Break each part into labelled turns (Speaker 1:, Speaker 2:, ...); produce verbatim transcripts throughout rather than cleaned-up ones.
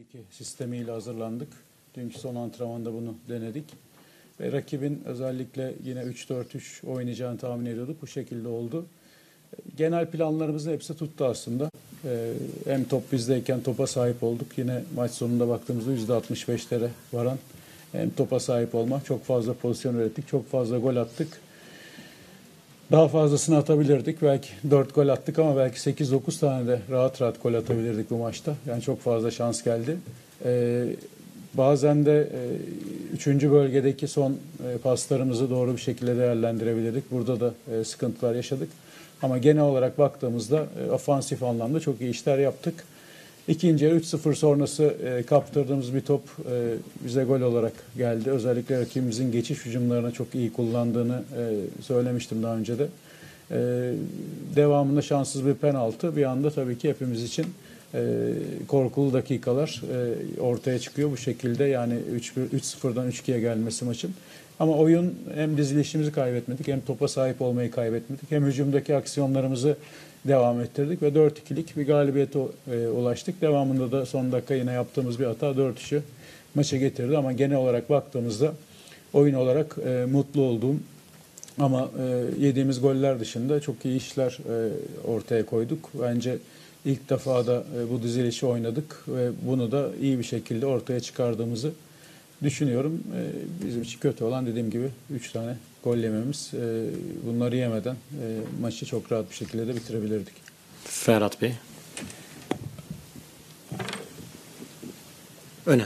Speaker 1: iki sistemiyle hazırlandık. Dünkü son antrenmanda bunu denedik. Ve rakibin özellikle yine üç dört üç oynayacağını tahmin ediyorduk. Bu şekilde oldu. Genel planlarımızın hepsi tuttu aslında. Ee, hem top bizdeyken topa sahip olduk. Yine maç sonunda baktığımızda yüzde altmış beşlere varan hem topa sahip olmak. Çok fazla pozisyon ürettik. Çok fazla gol attık. Daha fazlasını atabilirdik. Belki dört gol attık ama belki sekiz dokuz tane de rahat rahat gol atabilirdik bu maçta. Yani çok fazla şans geldi. Ee, bazen de e, üçüncü bölgedeki son e, paslarımızı doğru bir şekilde değerlendirebilirdik. Burada da e, sıkıntılar yaşadık. Ama genel olarak baktığımızda e, ofansif anlamda çok iyi işler yaptık. İkinci yarı üç sıfır sonrası e, kaptırdığımız bir top e, bize gol olarak geldi. Özellikle rakibimizin geçiş hücumlarını çok iyi kullandığını e, söylemiştim daha önce de. E, devamında şanssız bir penaltı. Bir anda tabii ki hepimiz için e, korkulu dakikalar e, ortaya çıkıyor bu şekilde. Yani üç sıfırdan üç ikiye gelmesi maçın. Ama oyun hem dizilişimizi kaybetmedik hem topa sahip olmayı kaybetmedik. Hem hücumdaki aksiyonlarımızı devam ettirdik ve dört ikilik bir galibiyete e, ulaştık. Devamında da son dakika yine yaptığımız bir hata dört üçü maça getirdi. Ama genel olarak baktığımızda oyun olarak e, mutlu olduğum ama e, yediğimiz goller dışında çok iyi işler e, ortaya koyduk. Bence ilk defa da e, bu dizilişi oynadık ve bunu da iyi bir şekilde ortaya çıkardığımızı düşünüyorum. E, bizim için kötü olan dediğim gibi üç tane gol yememiz. E, bunları yemeden e, maçı çok rahat bir şekilde de bitirebilirdik.
Speaker 2: Ferhat Bey. Öne.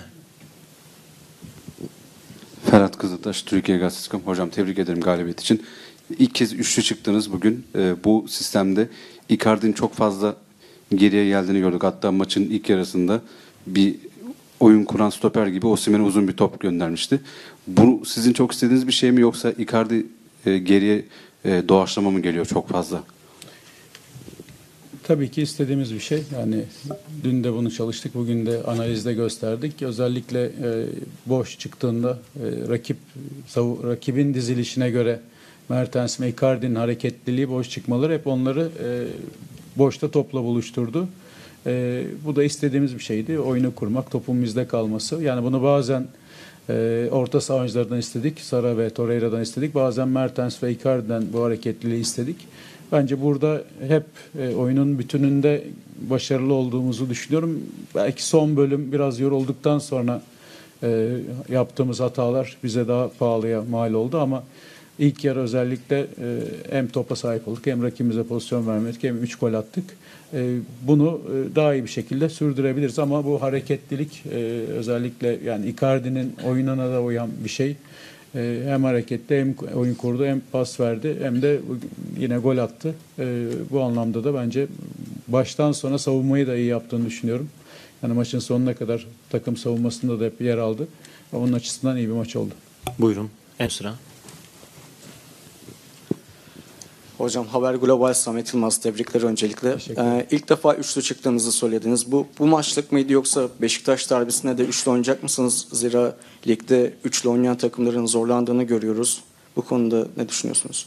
Speaker 3: Ferhat Kızıltaş, Türkiye Gazetesi nokta com. Hocam tebrik ederim galibiyet için. İlk kez üçlü çıktınız bugün. E, bu sistemde Icardi'nin çok fazla geriye geldiğini gördük. Hatta maçın ilk yarısında bir oyun kuran stoper gibi Osimhen'e uzun bir top göndermişti. Bu sizin çok istediğiniz bir şey mi yoksa Icardi e, geriye e, doğaçlama mı geliyor çok fazla?
Speaker 1: Tabii ki istediğimiz bir şey. Yani dün de bunu çalıştık, bugün de analizde gösterdik. Özellikle e, boş çıktığında e, rakip sav, rakibin dizilişine göre Mertens ve Icardi'nin hareketliliği, boş çıkmaları hep onları e, boşta topla buluşturdu. E, bu da istediğimiz bir şeydi. Oyunu kurmak, topun bizde kalması. Yani bunu bazen e, orta saha oyuncularından istedik. Sara ve Torreira'dan istedik. Bazen Mertens ve Icardi'den bu hareketliliği istedik. Bence burada hep e, oyunun bütününde başarılı olduğumuzu düşünüyorum. Belki son bölüm biraz yorulduktan sonra e, yaptığımız hatalar bize daha pahalıya mal oldu ama ilk yarı özellikle e, hem topa sahip olduk hem rakibimize pozisyon vermedik hem üç gol attık. E, bunu e, daha iyi bir şekilde sürdürebiliriz ama bu hareketlilik e, özellikle yani Icardi'nin oyununa da uyan bir şey. E, hem harekette hem oyun kurdu hem pas verdi hem de yine gol attı. E, bu anlamda da bence baştan sona savunmayı da iyi yaptığını düşünüyorum. Yani maçın sonuna kadar takım savunmasında da hep yer aldı. Onun açısından iyi bir maç oldu.
Speaker 2: Buyurun. En sıra.
Speaker 4: Hocam Haber Global Samet Yılmaz, tebrikler öncelikle. Ee, ilk defa üçlü çıktığınızı söylediniz. Bu bu maçlık mıydı yoksa Beşiktaş derbisinde de üçlü oynayacak mısınız? Zira ligde üçlü oynayan takımların zorlandığını görüyoruz. Bu konuda ne düşünüyorsunuz?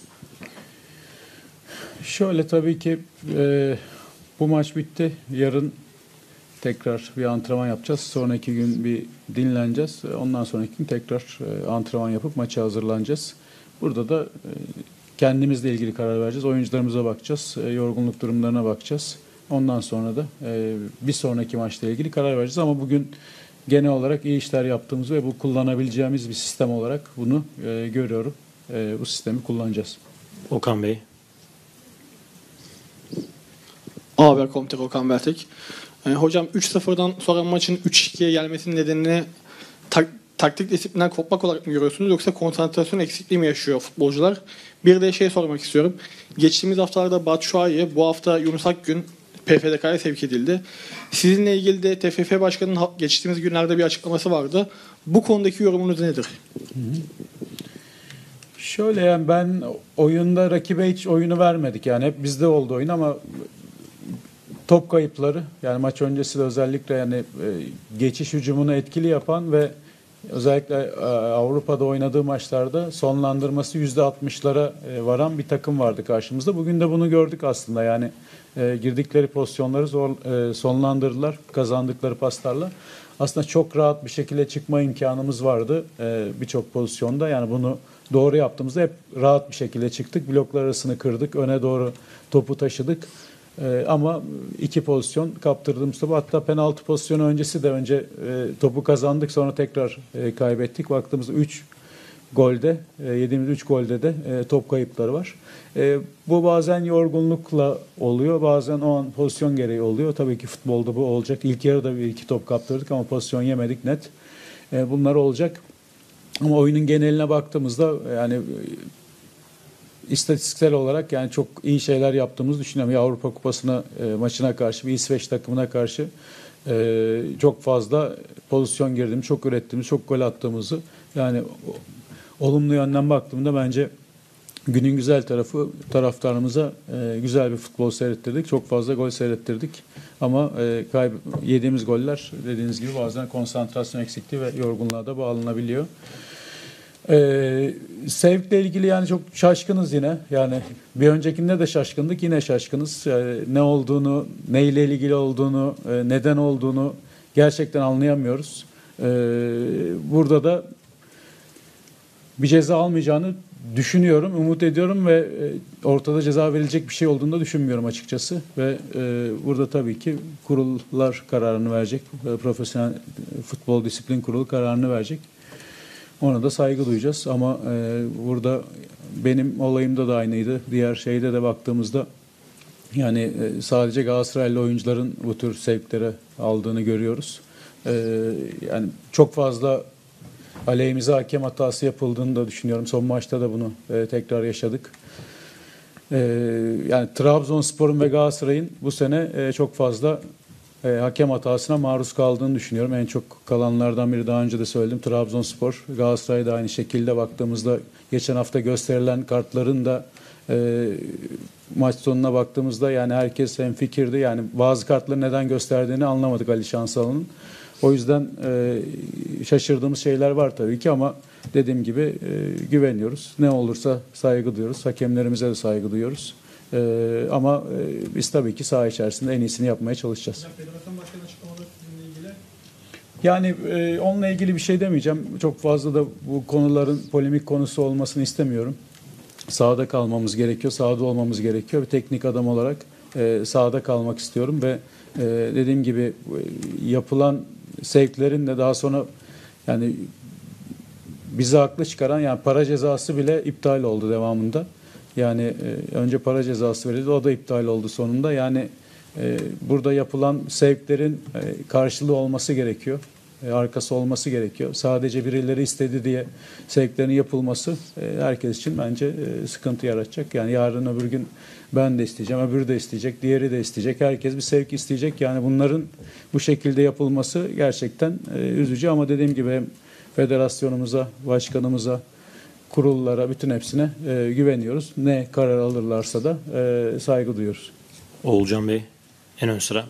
Speaker 1: Şöyle tabii ki e, bu maç bitti. Yarın tekrar bir antrenman yapacağız. Sonraki gün bir dinleneceğiz. Ondan sonraki gün tekrar e, antrenman yapıp maça hazırlanacağız. Burada da e, kendimizle ilgili karar vereceğiz. Oyuncularımıza bakacağız. E, yorgunluk durumlarına bakacağız. Ondan sonra da e, bir sonraki maçla ilgili karar vereceğiz. Ama bugün genel olarak iyi işler yaptığımız ve bu kullanabileceğimiz bir sistem olarak bunu e, görüyorum. E, bu sistemi kullanacağız.
Speaker 2: Okan Bey.
Speaker 5: Haber Komuter Okan Beltek. E, hocam üç sıfırdan sonra maçın üç ikiye gelmesinin nedenini tak taktik disiplinden kopmak olarak mı görüyorsunuz yoksa konsantrasyon eksikliği mi yaşıyor futbolcular? Bir de şey sormak istiyorum. Geçtiğimiz haftalarda Batshuayi, bu hafta Yunus Akgün P F D K'ya sevk edildi. Sizinle ilgili de T F F Başkanı'nın geçtiğimiz günlerde bir açıklaması vardı. Bu konudaki yorumunuz nedir?
Speaker 1: Hı hı. Şöyle yani ben oyunda rakibe hiç oyunu vermedik. Yani hep bizde oldu oyun ama top kayıpları yani maç öncesi de özellikle yani geçiş hücumunu etkili yapan ve özellikle e, Avrupa'da oynadığı maçlarda sonlandırması yüzde altmışlara e, varan bir takım vardı karşımızda. Bugün de bunu gördük aslında. Yani e, girdikleri pozisyonları zor e, sonlandırdılar kazandıkları paslarla. Aslında çok rahat bir şekilde çıkma imkanımız vardı e, birçok pozisyonda. Yani bunu doğru yaptığımızda hep rahat bir şekilde çıktık. Bloklar arasını kırdık, öne doğru topu taşıdık. Ee, ama iki pozisyon kaptırdığımız topu, hatta penaltı pozisyonu öncesi de önce e, topu kazandık, sonra tekrar e, kaybettik. Baktığımızda üç golde, e, yediğimiz üç golde de e, top kayıpları var. E, bu bazen yorgunlukla oluyor, bazen o an pozisyon gereği oluyor. Tabii ki futbolda bu olacak. İlk yarıda bir iki top kaptırdık ama pozisyon yemedik net. E, bunlar olacak. Ama oyunun geneline baktığımızda yani İstatistiksel olarak yani çok iyi şeyler yaptığımızı düşünüyorum. Bir Avrupa Kupası'na e, maçına karşı, bir İsveç takımına karşı e, çok fazla pozisyon girdiğimiz, çok ürettiğimiz, çok gol attığımızı, yani olumlu yönden baktığımda bence günün güzel tarafı, taraftarımıza e, güzel bir futbol seyrettirdik. Çok fazla gol seyrettirdik. Ama e, kayb- yediğimiz goller dediğiniz gibi bazen konsantrasyon eksikliği ve yorgunluğa da bağlanabiliyor. Ee, sevkle ilgili yani çok şaşkınız yine. Yani bir öncekinde de şaşkındık, yine şaşkınız. Yani ne olduğunu, neyle ilgili olduğunu, neden olduğunu gerçekten anlayamıyoruz. Ee, burada da bir ceza almayacağını düşünüyorum, umut ediyorum ve ortada ceza verilecek bir şey olduğunu da düşünmüyorum açıkçası. Ve e, burada tabii ki kurullar kararını verecek, Profesyonel Futbol Disiplin Kurulu kararını verecek. Ona da saygı duyacağız ama e, burada benim olayımda da aynıydı. Diğer şeyde de baktığımızda yani e, sadece Galatasaraylı oyuncuların bu tür sevklere aldığını görüyoruz. E, yani çok fazla aleyhimize hakem hatası yapıldığını da düşünüyorum. Son maçta da bunu e, tekrar yaşadık. E, yani Trabzonspor'un ve Galatasaray'ın bu sene e, çok fazla E, hakem hatasına maruz kaldığını düşünüyorum. En çok kalanlardan biri, daha önce de söyledim, Trabzonspor. Galatasaray da aynı şekilde baktığımızda geçen hafta gösterilen kartların da e, maç sonuna baktığımızda yani herkes hemfikirdi. Yani bazı kartları neden gösterdiğini anlamadık Ali Şansalı'nın. O yüzden e, şaşırdığımız şeyler var tabii ki ama dediğim gibi e, güveniyoruz. Ne olursa saygı duyuyoruz. Hakemlerimize de saygı duyuyoruz. Ee, ama e, biz tabii ki saha içerisinde en iyisini yapmaya çalışacağız.
Speaker 5: Federasyon Başkanı açıklamaları sizinle ilgili.
Speaker 1: Yani e, onunla ilgili bir şey demeyeceğim. Çok fazla da bu konuların polemik konusu olmasını istemiyorum. Sahada kalmamız gerekiyor, sahada olmamız gerekiyor. Bir teknik adam olarak e, sahada kalmak istiyorum ve e, dediğim gibi e, yapılan sevklerin de daha sonra yani bizi haklı çıkaran, yani para cezası bile iptal oldu devamında. Yani e, önce para cezası verildi, o da iptal oldu sonunda. Yani e, burada yapılan sevklerin e, karşılığı olması gerekiyor. E, arkası olması gerekiyor. Sadece birileri istedi diye sevklerin yapılması e, herkes için bence e, sıkıntı yaratacak. Yani yarın öbür gün ben de isteyeceğim, öbürü de isteyecek, diğeri de isteyecek. Herkes bir sevk isteyecek. Yani bunların bu şekilde yapılması gerçekten e, üzücü ama dediğim gibi hem federasyonumuza, başkanımıza, kurullara, bütün hepsine e, güveniyoruz. Ne karar alırlarsa da e, saygı duyuyoruz.
Speaker 2: Oğulcan Bey, en ön sıra.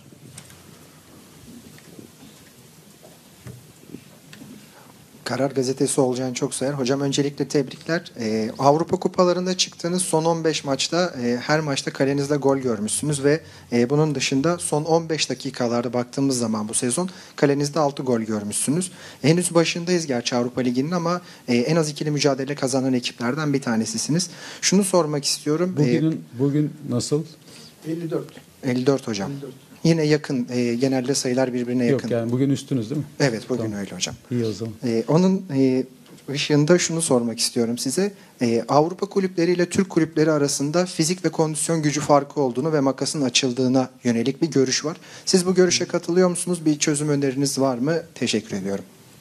Speaker 6: Karar Gazetesi Olcan Çoksoyer. Hocam öncelikle tebrikler. Ee, Avrupa Kupalarında çıktığınız son on beş maçta e, her maçta kalenizde gol görmüşsünüz ve e, bunun dışında son on beş dakikalarda baktığımız zaman bu sezon kalenizde altı gol görmüşsünüz. Henüz başındayız gerçi Avrupa Ligi'nin ama e, en az ikili mücadele kazanan ekiplerden bir tanesisiniz. Şunu sormak istiyorum.
Speaker 1: Bugünün,
Speaker 6: E,
Speaker 1: bugün nasıl?
Speaker 6: elli dört. elli dört hocam. elli dört. Yine yakın, e, genelde sayılar birbirine yakın.
Speaker 1: Yok yani bugün üstünüz değil mi?
Speaker 6: Evet, bugün
Speaker 1: Tamam.
Speaker 6: öyle hocam.
Speaker 1: İyi o zaman.
Speaker 6: Ee, onun e, ışığında şunu sormak istiyorum size. Ee, Avrupa kulüpleri ile Türk kulüpleri arasında fizik ve kondisyon gücü farkı olduğunu ve makasın açıldığına yönelik bir görüş var. Siz bu görüşe katılıyor musunuz? Bir çözüm öneriniz var mı? Teşekkür ediyorum.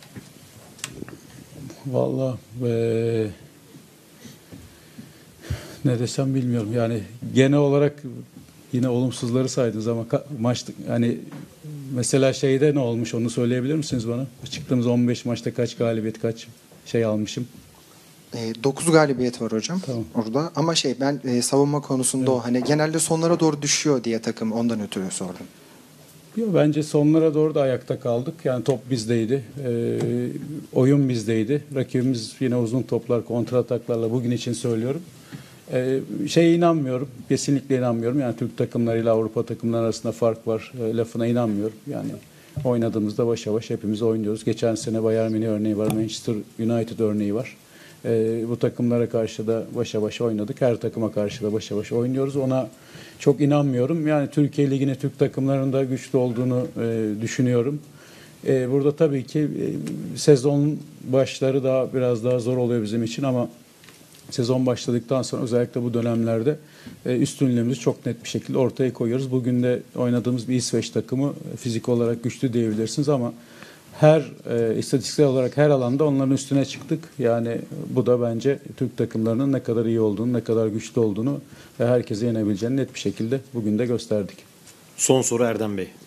Speaker 1: Vallahi e, ne desem bilmiyorum. Yani genel olarak yine olumsuzları saydınız ama ka- maç hani mesela şeyde ne olmuş onu söyleyebilir misiniz bana? Çıktığımız on beş maçta kaç galibiyet, kaç şey almışım?
Speaker 6: E, dokuz galibiyet var hocam
Speaker 1: Tamam.
Speaker 6: orada. Ama şey ben e, savunma konusunda
Speaker 1: Evet.
Speaker 6: o hani genelde sonlara doğru düşüyor diye takım ondan ötürü sordum.
Speaker 1: Yo, bence sonlara doğru da ayakta kaldık. Yani top bizdeydi. Ee, oyun bizdeydi. Rakibimiz yine uzun toplar, kontra ataklarla bugün için söylüyorum. Ee, şeye inanmıyorum. Kesinlikle inanmıyorum. Yani Türk takımlarıyla Avrupa takımları arasında fark var. E, lafına inanmıyorum. Yani oynadığımızda başa baş hepimiz oynuyoruz. Geçen sene Bayern Münih örneği var. Manchester United örneği var. Ee, bu takımlara karşı da başa başa oynadık. Her takıma karşı da başa başa oynuyoruz. Ona çok inanmıyorum. Yani Türkiye Ligi'nin Türk takımlarında güçlü olduğunu e, düşünüyorum. E, burada tabii ki e, sezon başları daha biraz daha zor oluyor bizim için ama sezon başladıktan sonra özellikle bu dönemlerde e, üstünlüğümüzü çok net bir şekilde ortaya koyuyoruz. Bugün de oynadığımız bir İsveç takımı e, fizik olarak güçlü diyebilirsiniz ama her e, istatistiksel olarak her alanda onların üstüne çıktık. Yani bu da bence Türk takımlarının ne kadar iyi olduğunu, ne kadar güçlü olduğunu ve herkese yenebileceğini net bir şekilde bugün de gösterdik.
Speaker 2: Son soru Erdem Bey.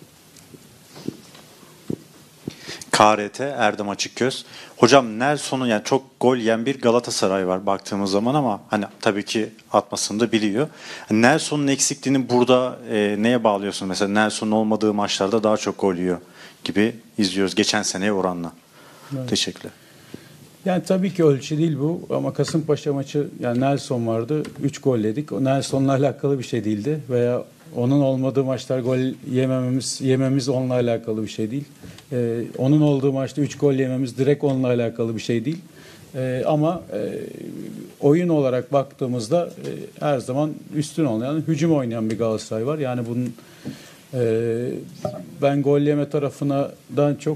Speaker 7: K R T Erdem Açıkgöz. Hocam Nelson'un yani çok gol yiyen bir Galatasaray var baktığımız zaman ama hani tabii ki atmasını da biliyor. Nelson'un eksikliğini burada e, neye bağlıyorsun? Mesela Nelson'un olmadığı maçlarda daha çok gol yiyor gibi izliyoruz geçen seneye oranla.
Speaker 1: Evet.
Speaker 7: Teşekkürler.
Speaker 1: Yani tabii ki ölçü değil bu ama Kasımpaşa maçı yani Nelson vardı. üç gol yedik. O Nelson'la alakalı bir şey değildi veya onun olmadığı maçlar gol yemememiz yememiz onunla alakalı bir şey değil. Ee, onun olduğu maçta üç gol yememiz direkt onunla alakalı bir şey değil. Ee, ama e, oyun olarak baktığımızda e, her zaman üstün oynayan, hücum oynayan bir Galatasaray var. Yani bunun e, ben gol yeme tarafından çok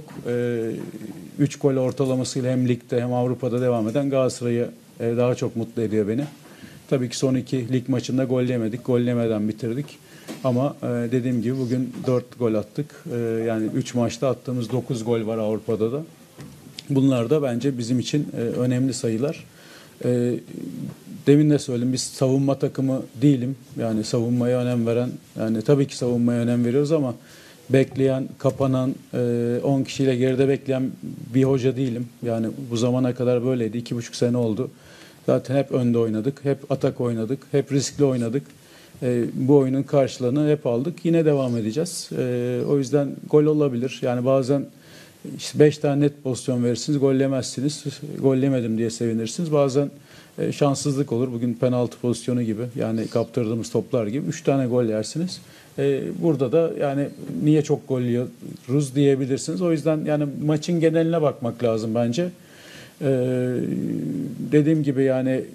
Speaker 1: üç gol ortalamasıyla hem ligde hem Avrupa'da devam eden Galatasaray'ı e, daha çok mutlu ediyor beni. Tabii ki son iki lig maçında gol yemedik. Gol yemeden bitirdik. Ama e, dediğim gibi bugün dört gol attık. E, yani üç maçta attığımız dokuz gol var Avrupa'da da. Bunlar da bence bizim için e, önemli sayılar. E, demin de söyledim biz savunma takımı değilim. Yani savunmaya önem veren, yani tabii ki savunmaya önem veriyoruz ama bekleyen, kapanan, on kişiyle geride bekleyen bir hoca değilim. Yani bu zamana kadar böyleydi. iki buçuk sene oldu. Zaten hep önde oynadık, hep atak oynadık, hep riskli oynadık. E, bu oyunun karşılığını hep aldık. Yine devam edeceğiz. E, o yüzden gol olabilir. Yani bazen işte beş tane net pozisyon verirsiniz, gol yemezsiniz. Gol yemedim diye sevinirsiniz. Bazen e, şanssızlık olur. Bugün penaltı pozisyonu gibi. Yani kaptırdığımız toplar gibi. Üç tane gol yersiniz. E, burada da yani niye çok gol yiyoruz diyebilirsiniz. O yüzden yani maçın geneline bakmak lazım bence. E, dediğim gibi yani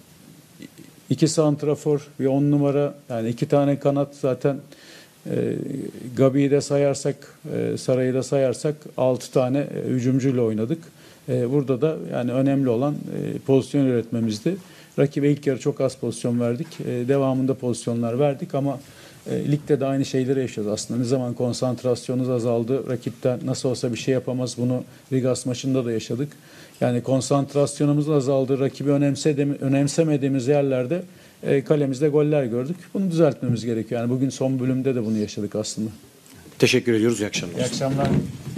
Speaker 1: İki santrafor ve on numara yani iki tane kanat zaten e, Gabi'yi de sayarsak e, Saray'ı da sayarsak altı tane e, hücumcuyla oynadık. E, burada da yani önemli olan e, pozisyon üretmemizdi. Rakibe ilk yarı çok az pozisyon verdik. E, devamında pozisyonlar verdik ama e, ligde de aynı şeyleri yaşıyoruz aslında. Ne zaman konsantrasyonunuz azaldı, rakipten nasıl olsa bir şey yapamaz. Bunu Rigas maçında da yaşadık. Yani konsantrasyonumuz azaldı, rakibi önemsemediğimiz yerlerde e, kalemizde goller gördük. Bunu düzeltmemiz gerekiyor. Yani bugün son bölümde de bunu yaşadık aslında.
Speaker 2: Teşekkür ediyoruz. İyi akşamlar.
Speaker 1: İyi akşamlar.